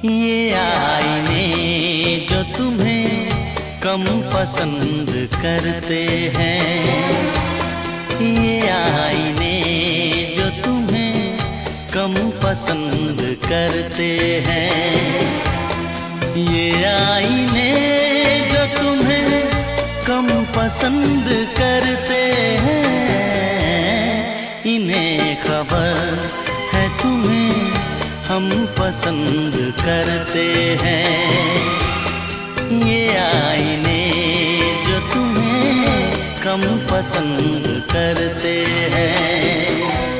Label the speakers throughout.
Speaker 1: ये आईने जो तुम्हें कम पसंद करते हैं, ये आईने जो तुम्हें कम पसंद करते हैं, ये आईने जो तुम्हें कम पसंद करते हैं, इन्हें खबर है तुम्हें हम पसंद करते हैं। ये आईने जो तुम्हें कम पसंद करते हैं।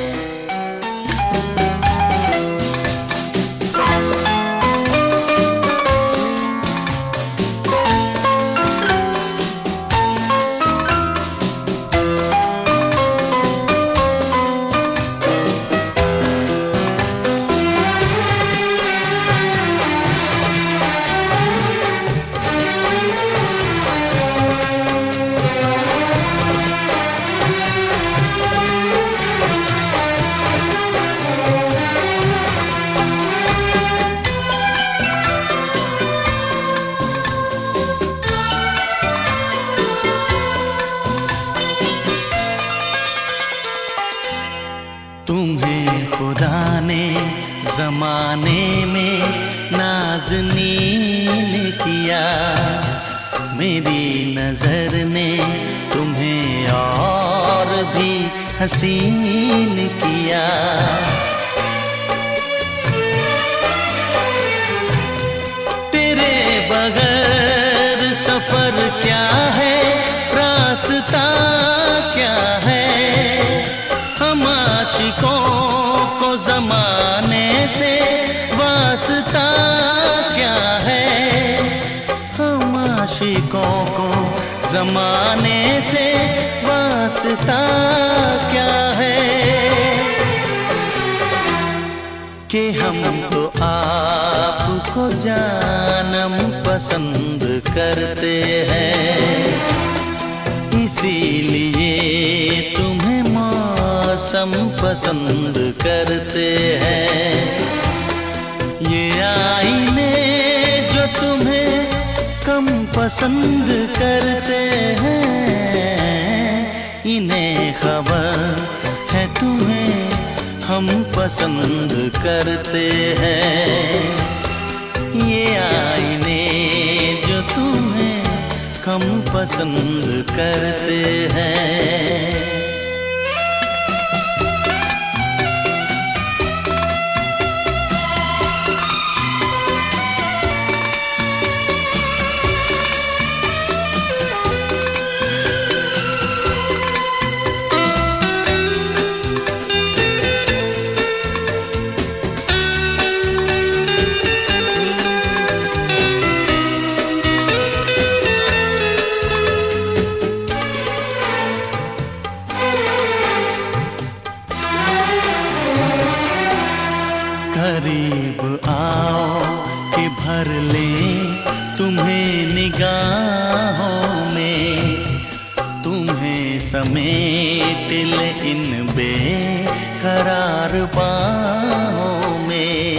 Speaker 1: तुम्हें खुदा ने ज़माने में नाज़नीन किया, मेरी नज़र ने तुम्हें और भी हसीन किया। तेरे बगैर सफ़र क्या है, रास्ता क्या है, हम आशिकों को ज़माने से वास्ता क्या है, हम आशिकों को ज़माने से वास्ता क्या है, कि हम तो आपको जानम पसंद करते हैं, इसीलिए तुम्हें मौसम पसंद करते हैं। ये आईने जो तुम्हें कम पसंद करते हैं, इन्हें खबर है तुम्हें हम पसंद करते हैं। ये आईने जो तुम्हें कम पसंद करते हैं। करीब आओ कि भर ले तुम्हें निगाहों में, तुम्हें समेट ले इन बेकरार बाहों में।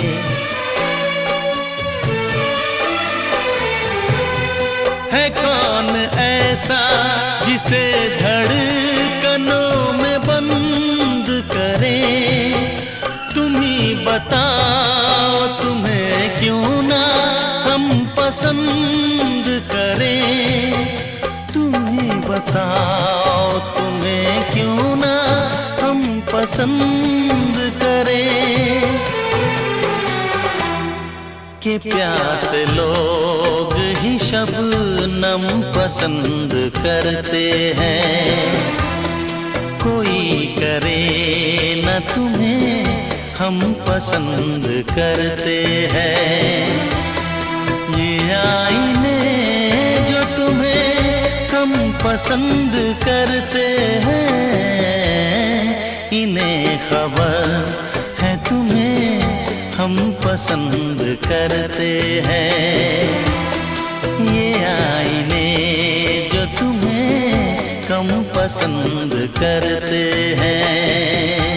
Speaker 1: है कौन ऐसा जिसे धड़कनों में बंद करे, तुम्ही बताओ तुम्हें क्यों ना हम पसंद करें, तुम्ही बताओ तुम्हें क्यों ना हम पसंद करें, कि प्यासे लोग ही शबनम पसंद करते हैं, कोई करे न तुम्हें हम पसंद करते हैं। ये आईने जो तुम्हें कम पसंद करते हैं, इन्हें खबर है तुम्हें हम पसंद करते हैं। ये आईने जो तुम्हें कम पसंद करते हैं।